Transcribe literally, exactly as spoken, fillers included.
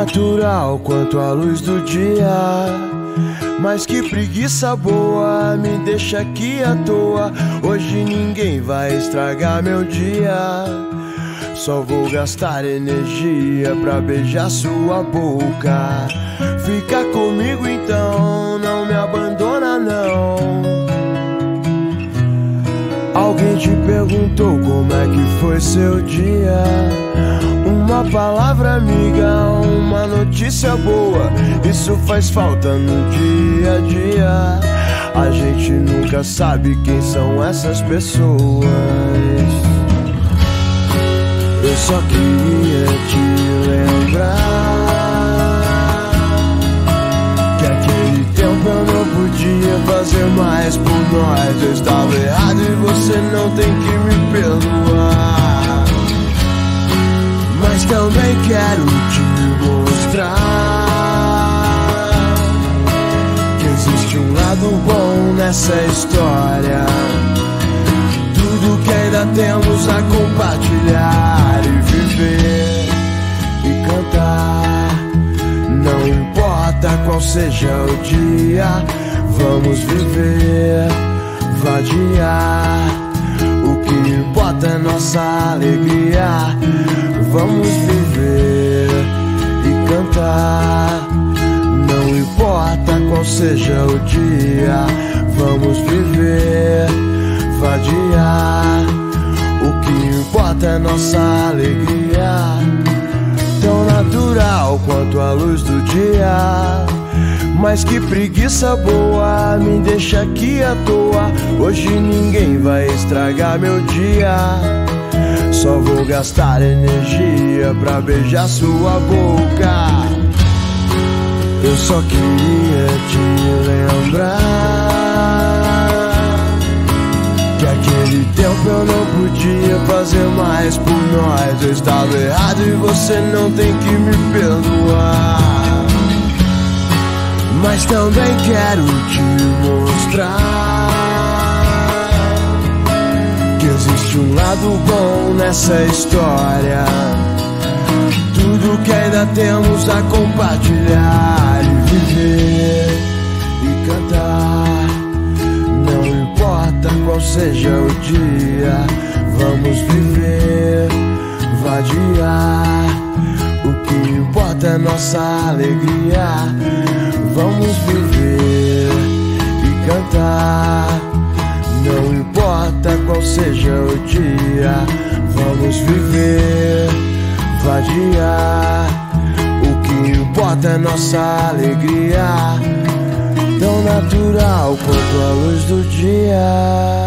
natural quanto a luz do dia. Mas que preguiça boa, me deixa aqui à toa. Hoje ninguém vai estragar meu dia. Só vou gastar energia pra beijar sua boca. Fica comigo então, não me abandona não. Alguém te perguntou como é que foi seu dia? Uma palavra amiga, uma notícia boa, isso faz falta no dia a dia. A gente nunca sabe quem são essas pessoas. Eu só queria te lembrar que aquele tempo eu não podia fazer mais por nós. Eu estava errado e você não tem que me perdoar. Mas também quero te mostrar que existe um lado bom nessa história. Tudo que ainda temos a compartilhar e viver e cantar. Não importa qual seja o dia, vamos viver, vadiar. O que importa é nossa alegria. Vamos viver e cantar. Não importa qual seja o dia, vamos viver, vadiar. O que importa é nossa alegria. Tão natural quanto a luz do dia. Mas que preguiça boa, me deixa aqui à toa. Hoje ninguém vai estragar meu dia. Só vou gastar energia pra beijar sua boca. Eu só queria te lembrar que aquele tempo eu não podia fazer mais por nós. Eu estava errado e você não tem que me perdoar. Mas também quero te mostrar que existe um lado bom nessa história. Tudo que ainda temos a compartilhar e viver e cantar. Não importa qual seja o dia, vamos viver, vadiar. O que importa é nossa alegria. Vamos viver e cantar. Não importa qual seja o dia, vamos viver, vadiar. O que importa é nossa alegria. Tão natural quanto a luz do dia.